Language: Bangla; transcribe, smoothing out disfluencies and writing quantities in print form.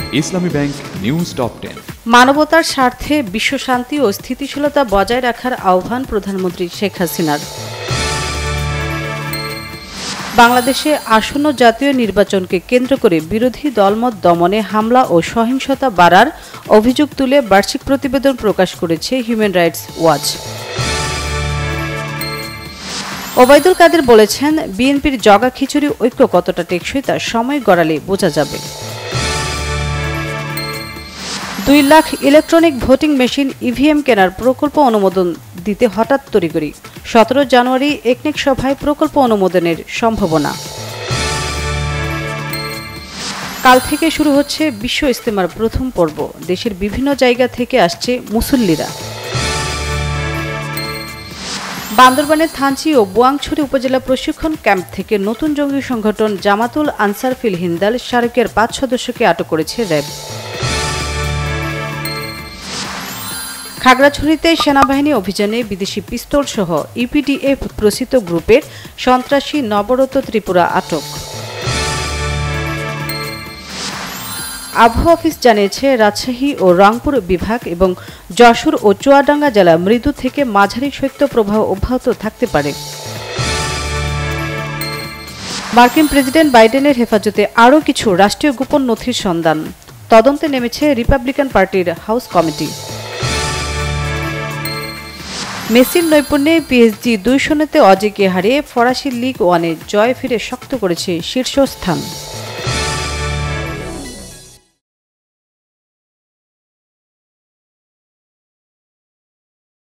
ইসলামী ব্যাংক নিউজ টপ 10। মানবতার স্বার্থে বিশ্ব শান্তি ও স্থিতিশীলতা বজায় রাখার আহ্বান প্রধানমন্ত্রী শেখ হাসিনার। বাংলাদেশে আসন্ন জাতীয় নির্বাচনকে কেন্দ্র করে বিরোধী দলমত দমনে হামলা ও সহিংসতা বাড়ার অভিযোগ তুলে বার্ষিক প্রতিবেদন প্রকাশ করেছে Human Rights Watch. Obaidul Quader বলেছেন, বিএনপির জগা খিচুড়ি ঐক্য কতটা টেকসই তা সময় গড়ালে বোঝা যাবে। 2 lakh electronic voting machine EVM কেনার প্রকল্প অনুমোদন দিতে হঠাৎ তড়িঘড়ি। 17 জানুয়ারি একনেক সভায় প্রকল্প অনুমোদনের সম্ভাবনা। কাল থেকে শুরু হচ্ছে বিশ্ব ইজতেমার প্রথম পর্ব। দেশের বিভিন্ন জায়গা থেকে আসছে মুসল্লিরা। বান্দরবানের থানচি ও বুয়াংছড়ি উপজেলা প্রশিক্ষণ ক্যাম্প থেকে নতুন জঙ্গি সংগঠন জামাতুল আনসার ফিল হিন্দাল শারেকের 5 সদস্যকে আটক করেছে র্যাব। খাগড়াছড়িতে সেনাবাহিনী অভিযানে বিদেশি পিস্তল সহ ইপিডিএফ প্রসিত গ্রুপের সন্ত্রাসী নবরত ত্রিপুরা আটক। আবহাওয়া অফিস জানিয়েছে, রাজশাহী ও রংপুর বিভাগ এবং যশোর ও চুয়াডাঙ্গা জেলা মৃদু থেকে মাঝারি শৈত্যপ্রবাহ অব্যাহত থাকতে পারে। মার্কিন প্রেসিডেন্ট বাইডেনের হেফাজতে আরও কিছু রাষ্ট্রীয় গোপন নথির সন্ধান। তদন্তে নেমেছে রিপাবলিকান পার্টির হাউস কমিটি। মেসির নৈপুণ্যে পিএসজি 2-0 অজেয়কে হারিয়ে ফরাসি লিগ ওয়ানে জয় ফিরে শক্ত করেছে শীর্ষস্থান।